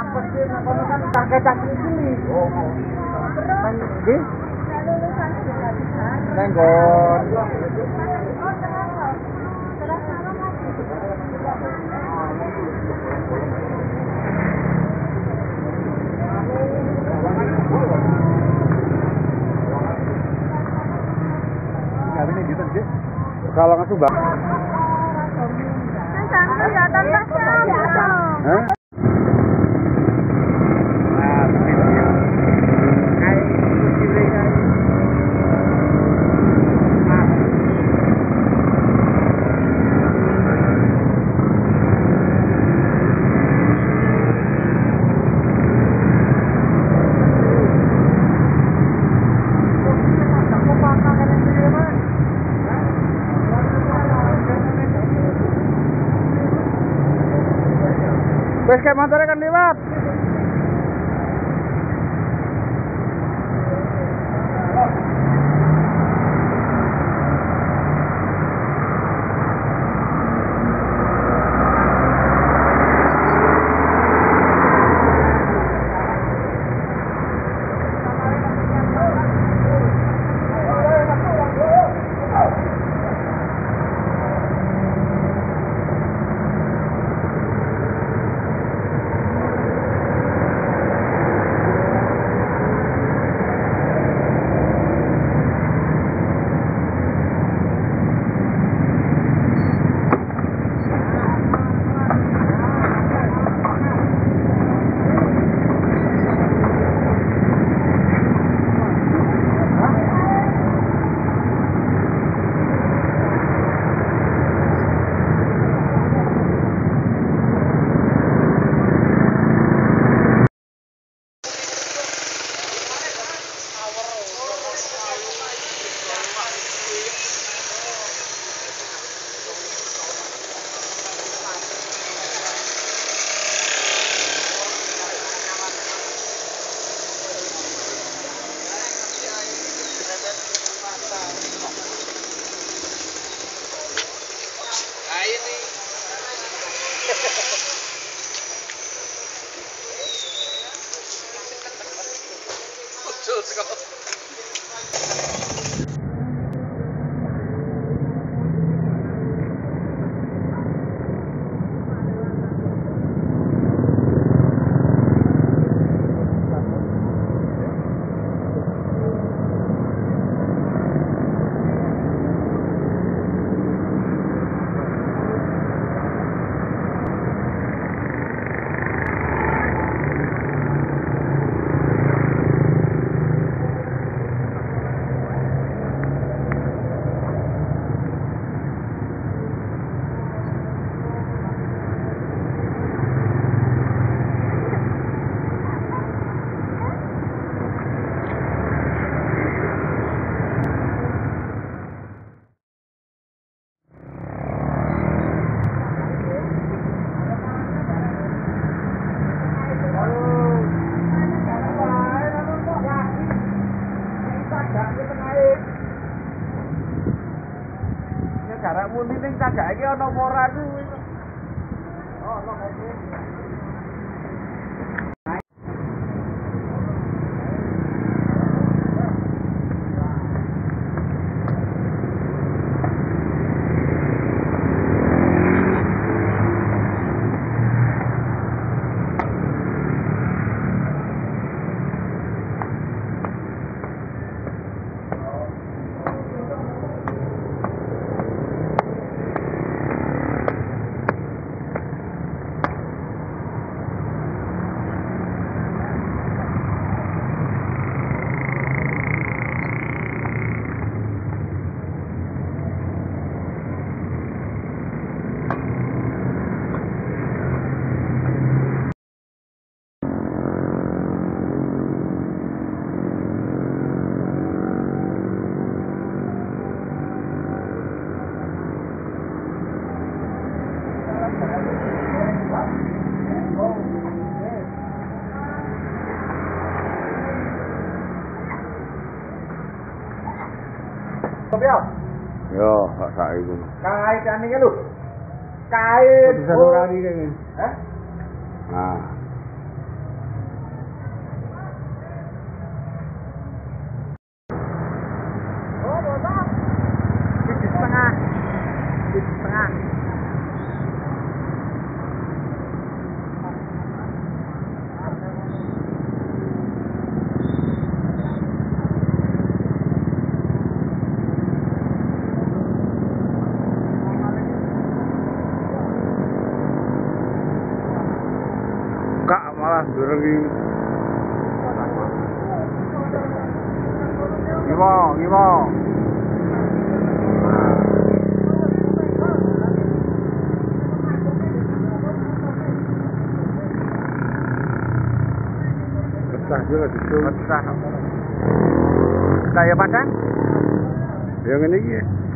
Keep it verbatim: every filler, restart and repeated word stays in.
pasti kono kan kakek cacing cilik. Oh. Nang ndi? Nang nggon. Kalau nggak tuh bang. Hah? Wes kayak motornya kan lewat. Let's go. Cara muni ning cagak iki ana apa ora kuwi. Oh, ono kopi. Yo, Yo, gak sae iku. kait ane iki lho. Kait. Bisa ora iki. Hah? Nah. betah durung iki. Ngiwo, ngiwo. Betah juga dicung. Betah. Lah ya padang. Ya ngene iki.